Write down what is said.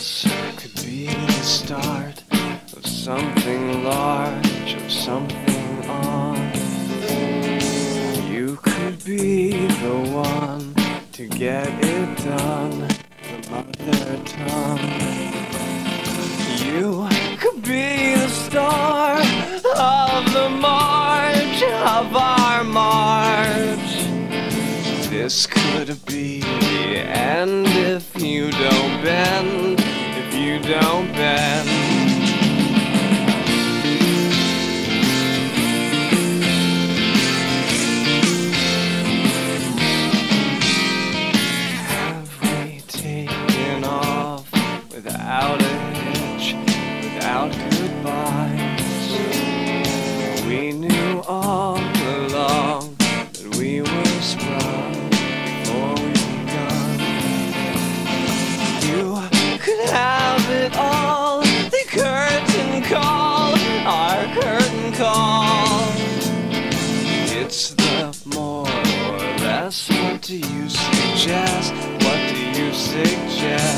This could be the start of something large, of something on. You could be the one to get it done, the mother tongue. You could be the star of the march, of our march. This could be the end if you don't bend, if you don't bend. Have we taken off without a hitch, without goodbyes? We knew all along that we were sprung before we begun. You could have it all, the curtain call, our curtain call. It's the more or less. What do you suggest? What do you suggest?